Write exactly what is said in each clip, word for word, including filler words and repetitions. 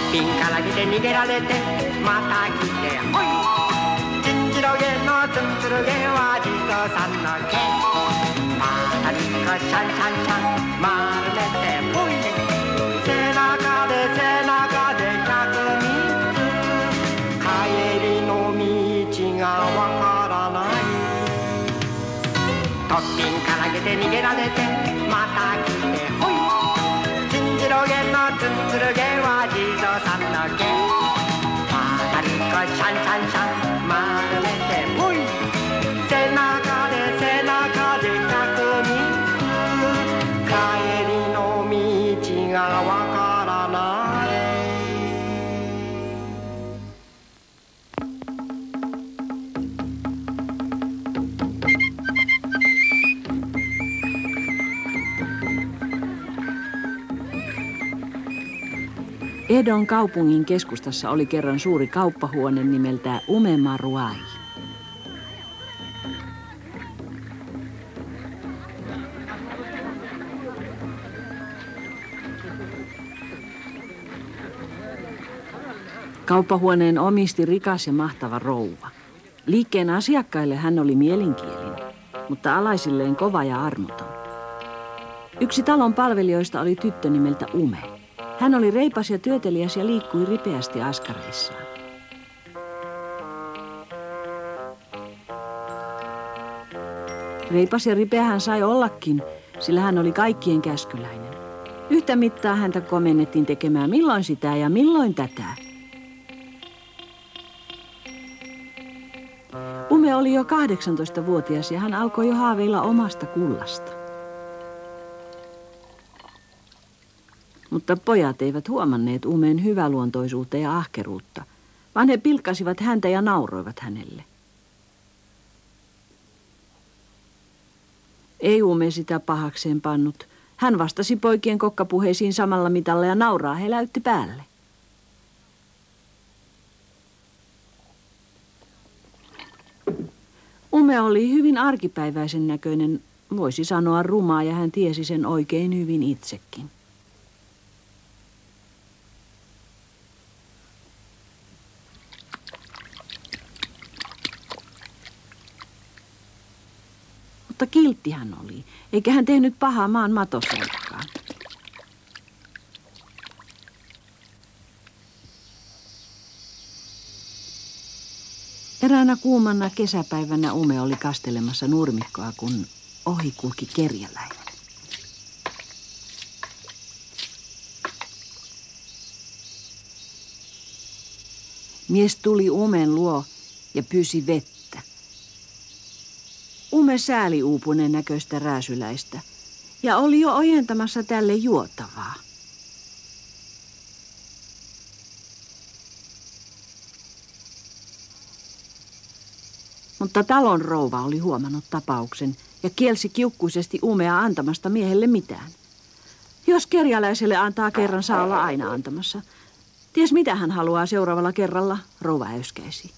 ピンから来て逃げられてまた来てほいチンチロゲのツンツルゲは地蔵さんの毛またにこシャンシャンシャン丸めてほい背中で背中で百三つ帰りの道がわからないトッピンから出て逃げられてまた来てほいチンジロゲのツンツルゲは地蔵さんの毛またにこシャンシャンシャン丸めてほい背中で背中で百三つ帰りの道がわからない Edon kaupungin keskustassa oli kerran suuri kauppahuone nimeltään Umemaruai. Kauppahuoneen omisti rikas ja mahtava rouva. Liikkeen asiakkaille hän oli mielenkielinen, mutta alaisilleen kova ja armoton. Yksi talon palvelijoista oli tyttö nimeltä Ume. Hän oli reipas ja työteliäs ja liikkui ripeästi askareissaan. Reipas ja ripeä hän sai ollakin, sillä hän oli kaikkien käskyläinen. Yhtä mittaa häntä komennettiin tekemään milloin sitä ja milloin tätä. Ume oli jo kahdeksantoistavuotias ja hän alkoi jo haaveilla omasta kullasta. Mutta pojat eivät huomanneet Umeen hyväluontoisuutta ja ahkeruutta, vaan he pilkkasivat häntä ja nauroivat hänelle. Ei Ume sitä pahakseen pannut. Hän vastasi poikien kokkapuheisiin samalla mitalla ja nauraa heläytti päälle. Ume oli hyvin arkipäiväisen näköinen, voisi sanoa rumaa, ja hän tiesi sen oikein hyvin itsekin. Mutta kiltti hän oli, eikä hän tehnyt pahaa maan matoselkaan. Eräänä kuumanna kesäpäivänä Ume oli kastelemassa nurmikkoa, kun ohi kulki kerjäläinen. Mies tuli Umen luo ja pyysi vettä. Ume sääli uupuneen näköistä rääsyläistä ja oli jo ojentamassa tälle juotavaa. Mutta talon rouva oli huomannut tapauksen ja kielsi kiukkuisesti Umea antamasta miehelle mitään. Jos kerjäläiselle antaa kerran, saa olla aina antamassa. Ties mitä hän haluaa seuraavalla kerralla, rouva äyskäisi.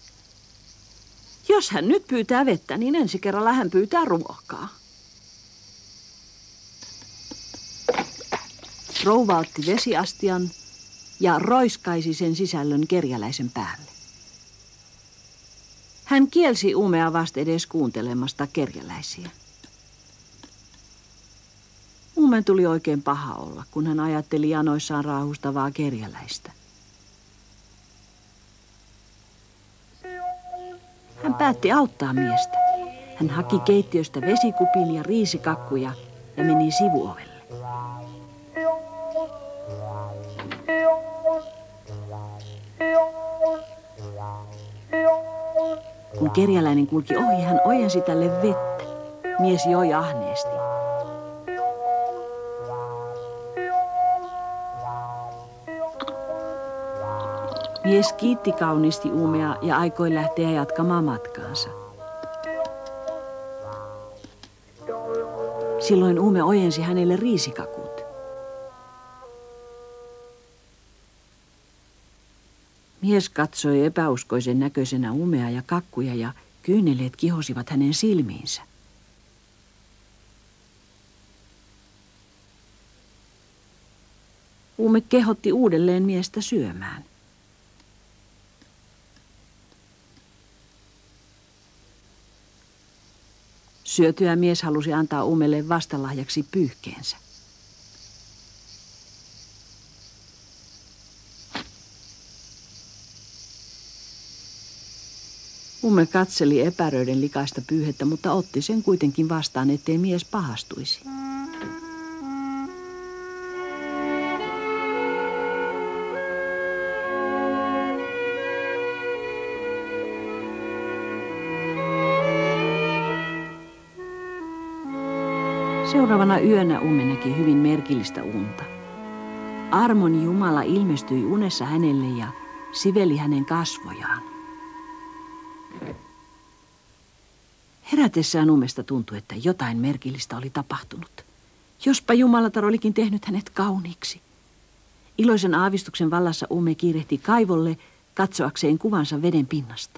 Jos hän nyt pyytää vettä, niin ensi kerralla hän pyytää ruokaa. Rouva otti vesiastian ja roiskaisi sen sisällön kerjäläisen päälle. Hän kielsi Umea vastedes kuuntelemasta kerjäläisiä. Umen tuli oikein paha olla, kun hän ajatteli janoissaan raahustavaa kerjäläistä. Hän päätti auttaa miestä. Hän haki keittiöstä vesikupin ja riisikakkuja ja meni sivuovelle. Kun kerjäläinen kulki ohi, hän ojensi tälle vettä. Mies joi ahneesti. Mies kiitti kauniisti Umea ja aikoi lähteä jatkamaan matkaansa. Silloin Ume ojensi hänelle riisikakut. Mies katsoi epäuskoisen näköisenä Umea ja kakkuja ja kyyneleet kihosivat hänen silmiinsä. Uume kehotti uudelleen miestä syömään. Syötyä mies halusi antaa Uumelle vastalahjaksi pyyhkeensä. Uume katseli epäröiden likaista pyyhettä, mutta otti sen kuitenkin vastaan, ettei mies pahastuisi. Seuraavana yönä Uume näki hyvin merkillistä unta. Armon Jumala ilmestyi unessa hänelle ja siveli hänen kasvojaan. Herätessään Uumesta tuntui, että jotain merkillistä oli tapahtunut. Jospa Jumalatar olikin tehnyt hänet kauniiksi. Iloisen aavistuksen vallassa Uume kiirehti kaivolle katsoakseen kuvansa veden pinnasta.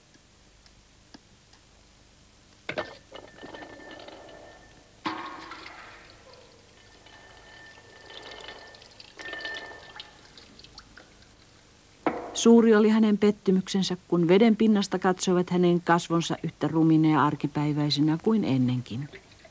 Suuri oli hänen pettymyksensä, kun veden pinnasta katsoivat hänen kasvonsa yhtä rumina ja arkipäiväisinä kuin ennenkin.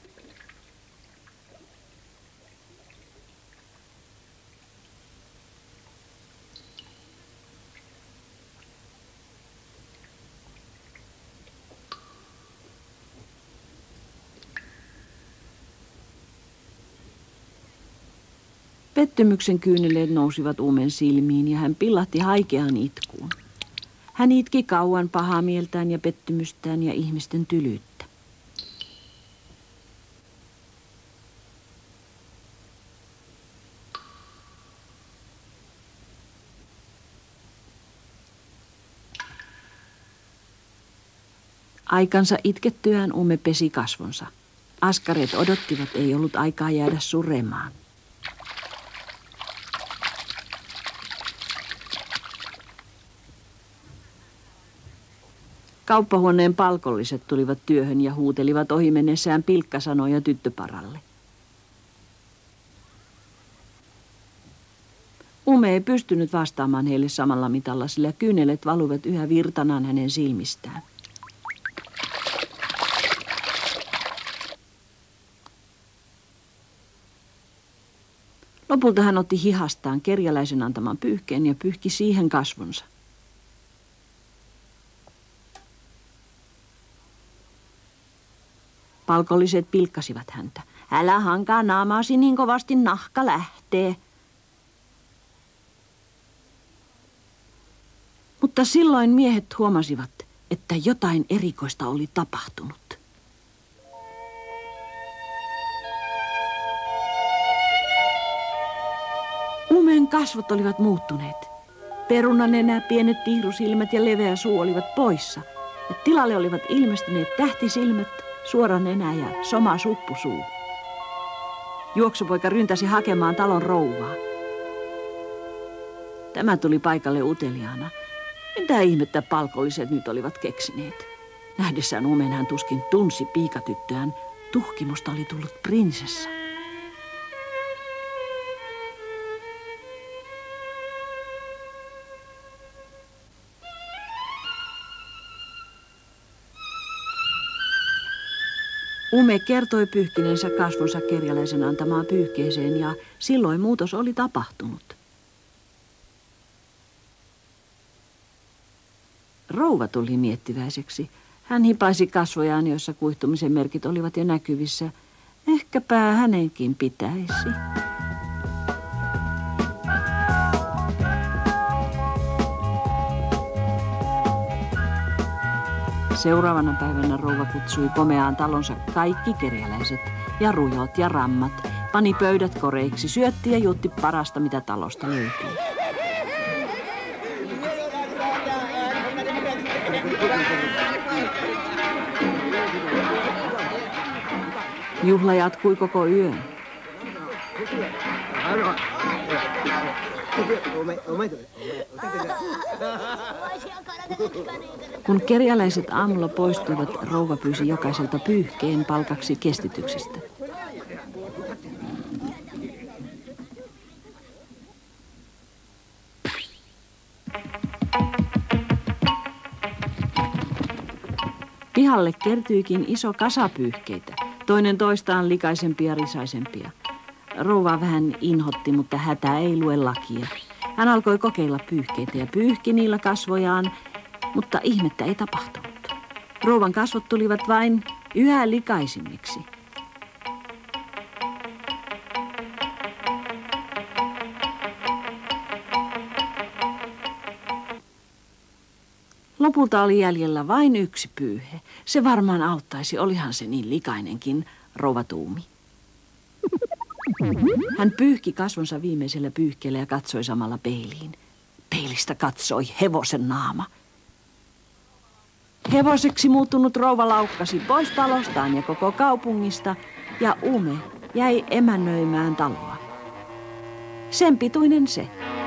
Pettymyksen kyyneleet nousivat Uumen silmiin ja hän pillahti haikeaan itkuun. Hän itki kauan pahaa mieltään ja pettymystään ja ihmisten tylyyttä. Aikansa itkettyään Uume pesi kasvonsa. Askareet odottivat, ei ollut aikaa jäädä suremaan. Kauppahuoneen palkolliset tulivat työhön ja huutelivat ohi mennessään pilkkasanoja tyttöparalle. Uume ei pystynyt vastaamaan heille samalla mitalla, sillä kyynelet valuivat yhä virtanaan hänen silmistään. Lopulta hän otti hihastaan kerjäläisen antaman pyyhkeen ja pyyhki siihen kasvonsa. Palkolliset pilkkasivat häntä. Älä hankaa naamaasi, niin kovasti nahka lähtee. Mutta silloin miehet huomasivat, että jotain erikoista oli tapahtunut. Uumeen kasvot olivat muuttuneet. Perunanenä, pienet tihrusilmät ja leveä suu olivat poissa. Ja tilalle olivat ilmestyneet tähtisilmät, suora nenä ja soma suppusuu. Juoksupoika ryntäsi hakemaan talon rouvaa. Tämä tuli paikalle uteliaana. Mitä ihmettä palkolliset nyt olivat keksineet? Nähdessään Uumen hän tuskin tunsi piikatyttöään. Tuhkimusta oli tullut prinsessa. Uume kertoi pyyhkineensä kasvonsa kerjäläisen antamaan pyyhkeeseen ja silloin muutos oli tapahtunut. Rouva tuli miettiväiseksi. Hän hipaisi kasvojaan, joissa kuihtumisen merkit olivat jo näkyvissä. Ehkäpä hänenkin pitäisi. Seuraavana päivänä rouva kutsui komeaan talonsa kaikki kerjäläiset ja rujot ja rammat. Pani pöydät koreiksi, syötti ja jutti parasta, mitä talosta löytyi. Juhla jatkui koko yön. Kun kerjäläiset aamulla poistuivat, rouva pyysi jokaiselta pyyhkeen palkaksi kestityksestä. Pihalle kertyikin iso kasa pyyhkeitä, toinen toistaan likaisempia ja risaisempia. Rouva vähän inhotti, mutta hätä ei lue lakia. Hän alkoi kokeilla pyyhkeitä ja pyyhki niillä kasvojaan, mutta ihmettä ei tapahtunut. Rouvan kasvot tulivat vain yhä likaisimmiksi. Lopulta oli jäljellä vain yksi pyyhe. Se varmaan auttaisi, olihan se niin likainenkin, rouva tuumi. Hän pyyhki kasvonsa viimeisellä pyyhkeellä ja katsoi samalla peiliin. Peilistä katsoi hevosen naama. Hevoseksi muuttunut rouva laukkasi pois talostaan ja koko kaupungista, ja Ume jäi emännöimään taloa. Sen pituinen se.